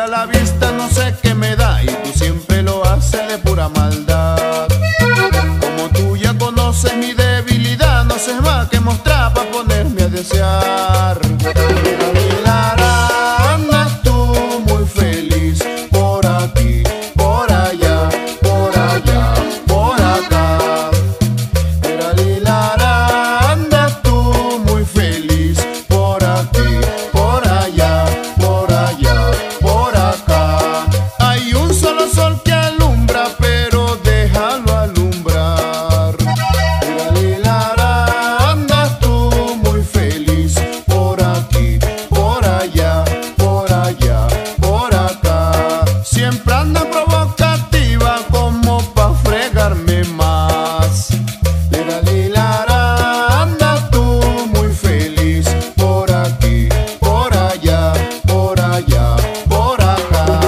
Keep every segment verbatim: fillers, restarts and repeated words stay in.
mira la vista, no sé qué me da, y tú siempre lo haces de pura maldad. Como tú ya conoces mi debilidad, no haces más que mostrar para ponerme a desear. Lara, andas tú muy feliz por aquí, por allá, por allá, por acá. Lara, andas tú muy feliz por aquí, por allá, por allá, por acá. Hay un solo sol que alumbra, pero déjalo alumbrar. Lara, andas tú muy feliz por aquí, por allá, por allá, por acá. Siempre anda provocativa como pa' fregarme más. Lara, andas tú muy feliz por aquí, por allá, por allá, por acá.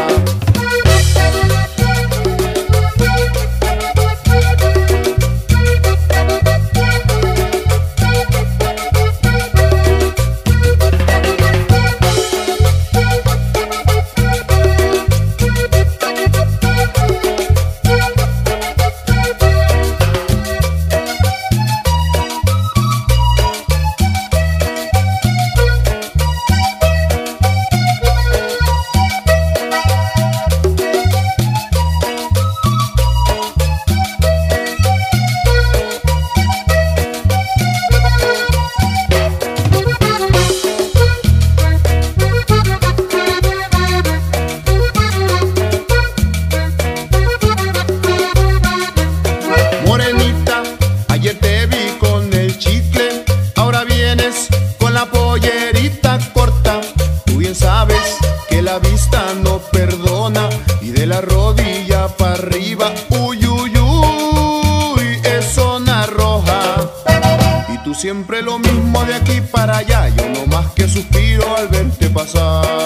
Morenita, ayer te vi con el chicle, ahora vienes con la pollerita corta. Tú bien sabes que la vista no perdona, y de la rodilla para arriba, uy, uy, uy, es zona roja. Y tú siempre lo mismo de aquí para allá, yo no más que suspiro al verte pasar.